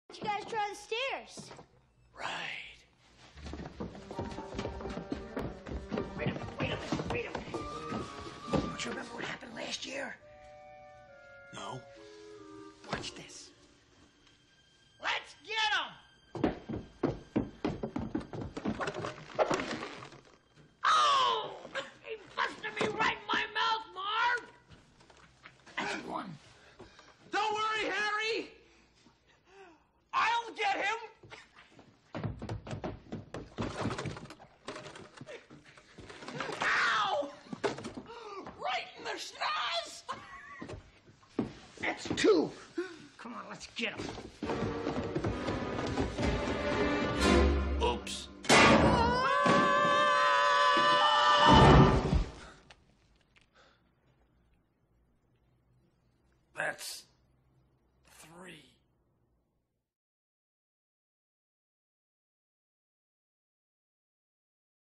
You guys try the stairs. Right. Wait a minute. Don't you remember what happened last year? No. Watch this. Let's get him! Oh! He busted me right in my mouth, Marv! That's one. Don't worry, Harry! I'll get him! Ow! Right in the schnoz! That's two. Come on, let's get him.